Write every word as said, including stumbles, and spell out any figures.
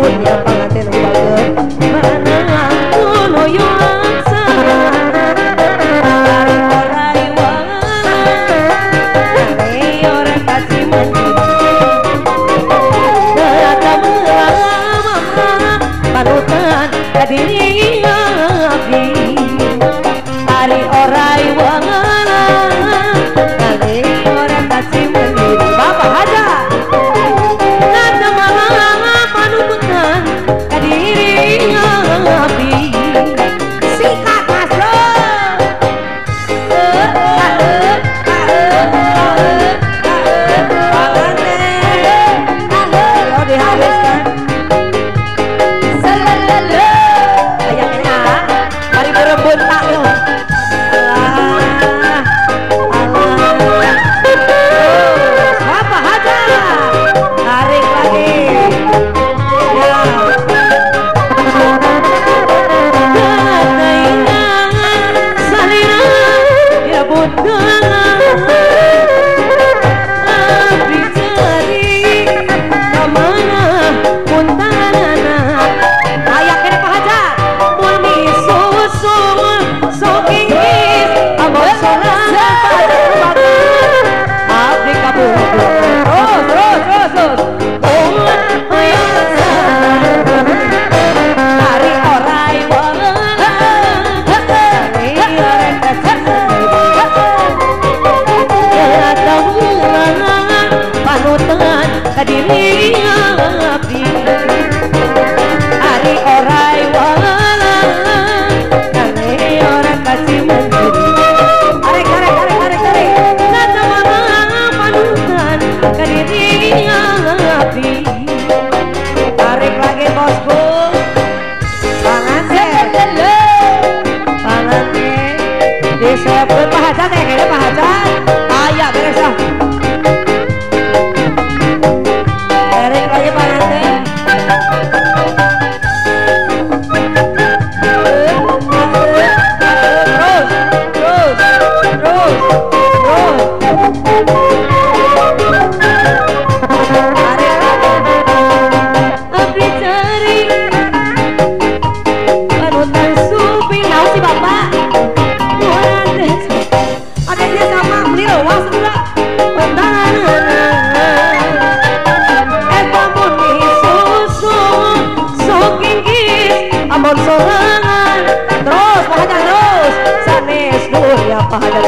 dunia panganten banget menang kuno yang sangat dari orai wangan dari orang kasih menjadi melama panutan kadiri abdi dari orai wangan dari orang kasih menjadi Bapak Haja nada malama panutan kadiri abdi sikat mas bro kalau dihabiskan selelele ayamnya hari berebut tak yo Bapak Haja tarik lagi ya salina ya bundalan abdi cari kamana puntanana ayak kene Pak Haja muni susu sokingis amor sorangan abdi kabur terus terus terus terus oh ayo hari orai wangan hari orang panutan kadiri abdi hari orai wangan hari orang kasih menjadi arek arek arek arek arek nada malama panutan kadiri abdi tarik lagi bosku panganten panganten disiapkan Pak Haja teh kayaknya Pak Haja ayak beres ah tarik lagi panganten terus terus terus terus tarik abdi cari panutan supi naon sih Bapak adanya sama beli loa segera eh pamuni susu sokingis amon sorangan terus Pak Haja terus sanes dunia Pak Haja